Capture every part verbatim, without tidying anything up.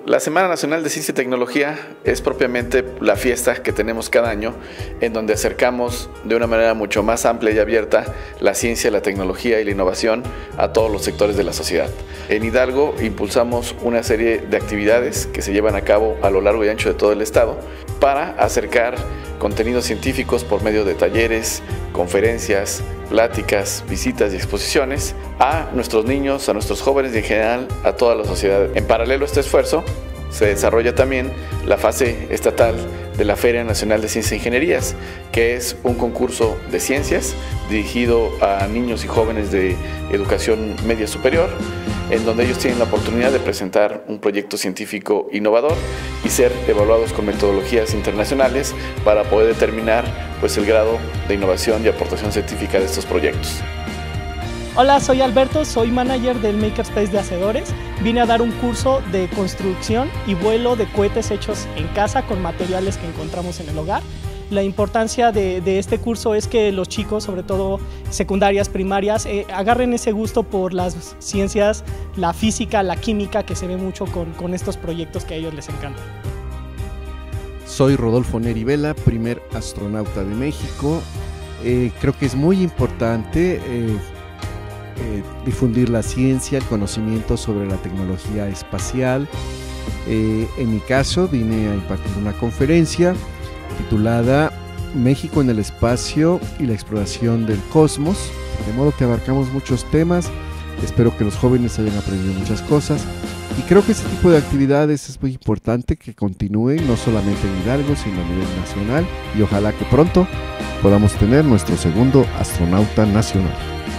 La Semana Nacional de Ciencia y Tecnología es propiamente la fiesta que tenemos cada año, en donde acercamos de una manera mucho más amplia y abierta la ciencia, la tecnología y la innovación a todos los sectores de la sociedad. En Hidalgo impulsamos una serie de actividades que se llevan a cabo a lo largo y ancho de todo el estado para acercar contenidos científicos por medio de talleres, conferencias, pláticas, visitas y exposiciones a nuestros niños, a nuestros jóvenes y en general a toda la sociedad. En paralelo a este esfuerzo, se desarrolla también la fase estatal de la Feria Nacional de Ciencias e Ingenierías, que es un concurso de ciencias dirigido a niños y jóvenes de educación media superior, en donde ellos tienen la oportunidad de presentar un proyecto científico innovador y ser evaluados con metodologías internacionales para poder determinar pues, el grado de innovación y aportación científica de estos proyectos. Hola, soy Alberto, soy manager del Makerspace de Hacedores. Vine a dar un curso de construcción y vuelo de cohetes hechos en casa con materiales que encontramos en el hogar. La importancia de, de este curso es que los chicos, sobre todo secundarias, primarias, eh, agarren ese gusto por las ciencias, la física, la química, que se ve mucho con, con estos proyectos que a ellos les encantan. Soy Rodolfo Neri Vela, primer astronauta de México. Eh, creo que es muy importante eh, eh, difundir la ciencia, el conocimiento sobre la tecnología espacial. Eh, en mi caso vine a impartir una conferencia titulada México en el espacio y la exploración del cosmos, de modo que abarcamos muchos temas. Espero que los jóvenes hayan aprendido muchas cosas y creo que este tipo de actividades es muy importante que continúen no solamente en Hidalgo sino a nivel nacional, y ojalá que pronto podamos tener nuestro segundo astronauta nacional.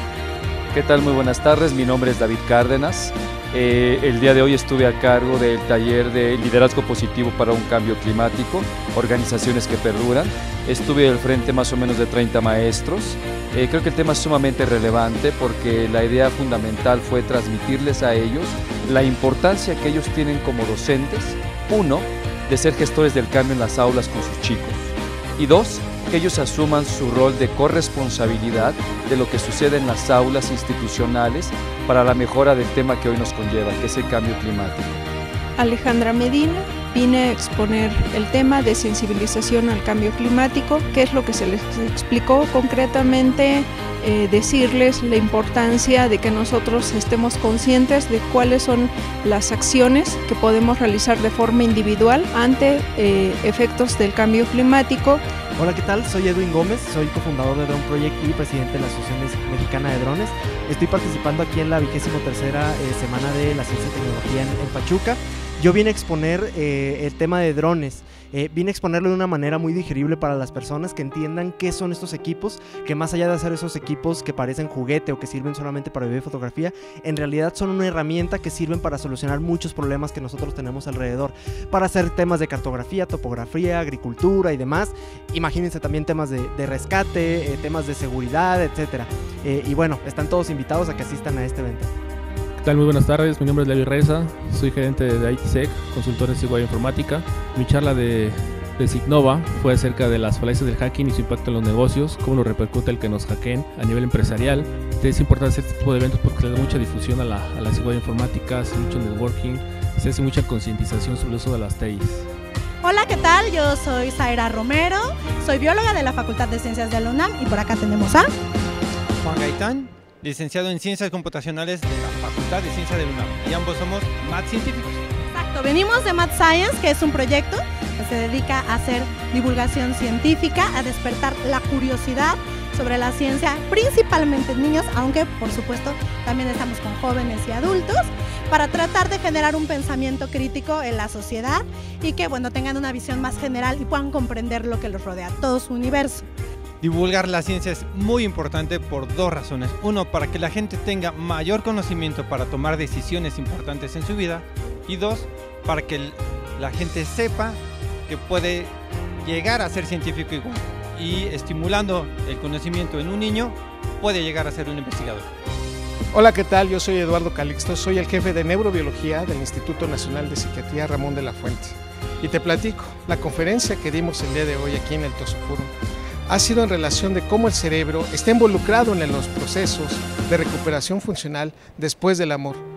¿Qué tal? Muy buenas tardes, mi nombre es David Cárdenas. Eh, el día de hoy estuve a cargo del taller de liderazgo positivo para un cambio climático, organizaciones que perduran. Estuve al frente más o menos de treinta maestros. Eh, creo que el tema es sumamente relevante porque la idea fundamental fue transmitirles a ellos la importancia que ellos tienen como docentes, uno, de ser gestores del cambio en las aulas con sus chicos, y dos, que ellos asuman su rol de corresponsabilidad de lo que sucede en las aulas institucionales para la mejora del tema que hoy nos conlleva, que es el cambio climático. Alejandra Medina, vine a exponer el tema de sensibilización al cambio climático, qué es lo que se les explicó concretamente, eh, decirles la importancia de que nosotros estemos conscientes de cuáles son las acciones que podemos realizar de forma individual ante eh, efectos del cambio climático. Hola, ¿qué tal? Soy Edwin Gómez, soy cofundador de Drone Project y presidente de la Asociación Mexicana de Drones. Estoy participando aquí en la vigésimo tercera eh, Semana de la Ciencia y Tecnología en, en Pachuca. Yo vine a exponer eh, el tema de drones, eh, vine a exponerlo de una manera muy digerible para las personas que entiendan qué son estos equipos, que más allá de hacer esos equipos que parecen juguete o que sirven solamente para video y fotografía, en realidad son una herramienta que sirven para solucionar muchos problemas que nosotros tenemos alrededor, para hacer temas de cartografía, topografía, agricultura y demás. Imagínense también temas de, de rescate, eh, temas de seguridad, etcétera. Eh, y bueno, están todos invitados a que asistan a este evento. ¿Qué tal? Muy buenas tardes, mi nombre es Levi Reza, soy gerente de I T Sec, consultor en seguridad informática. Mi charla de, de Signova fue acerca de las falacias del hacking y su impacto en los negocios, cómo nos repercute el que nos hackeen a nivel empresarial. Es importante hacer este tipo de eventos porque le da mucha difusión a la, a la seguridad informática, hace mucho networking, se hace mucha concientización sobre el uso de las T Is. Hola, ¿qué tal? Yo soy Zaira Romero, soy bióloga de la Facultad de Ciencias de la UNAM y por acá tenemos a Juan Gaitán, licenciado en Ciencias Computacionales de la Facultad de Ciencias de la UNAM, y ambos somos Math Científicos. Exacto, venimos de Math Science, que es un proyecto que se dedica a hacer divulgación científica, a despertar la curiosidad sobre la ciencia, principalmente en niños, aunque por supuesto también estamos con jóvenes y adultos, para tratar de generar un pensamiento crítico en la sociedad y que bueno, tengan una visión más general y puedan comprender lo que los rodea, todo su universo. Divulgar la ciencia es muy importante por dos razones. Uno, para que la gente tenga mayor conocimiento para tomar decisiones importantes en su vida. Y dos, para que la gente sepa que puede llegar a ser científico igual. Y estimulando el conocimiento en un niño, puede llegar a ser un investigador. Hola, ¿qué tal? Yo soy Eduardo Calixto, soy el jefe de Neurobiología del Instituto Nacional de Psiquiatría Ramón de la Fuente. Y te platico, la conferencia que dimos el día de hoy aquí en el Tosoforum ha sido en relación de cómo el cerebro está involucrado en los procesos de recuperación funcional después del amor.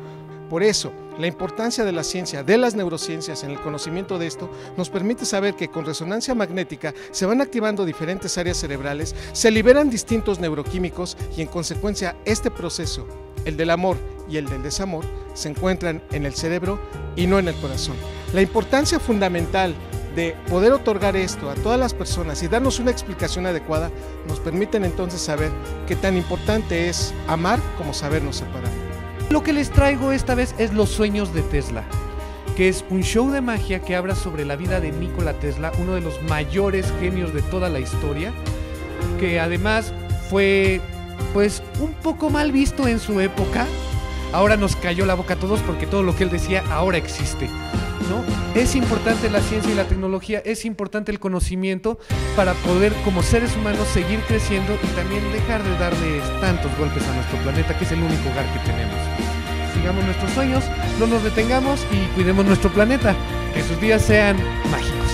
Por eso, la importancia de la ciencia, de las neurociencias en el conocimiento de esto, nos permite saber que con resonancia magnética se van activando diferentes áreas cerebrales, se liberan distintos neuroquímicos y en consecuencia este proceso, el del amor y el del desamor, se encuentran en el cerebro y no en el corazón. La importancia fundamental de poder otorgar esto a todas las personas y darnos una explicación adecuada, nos permiten entonces saber qué tan importante es amar como sabernos separar. Lo que les traigo esta vez es Los sueños de Tesla, que es un show de magia que habla sobre la vida de Nikola Tesla, uno de los mayores genios de toda la historia, que además fue pues un poco mal visto en su época. Ahora nos cayó la boca a todos porque todo lo que él decía ahora existe, ¿no? Es importante la ciencia y la tecnología, es importante el conocimiento para poder como seres humanos seguir creciendo y también dejar de darle tantos golpes a nuestro planeta, que es el único hogar que tenemos. Sigamos nuestros sueños, no nos detengamos y cuidemos nuestro planeta, que sus días sean mágicos.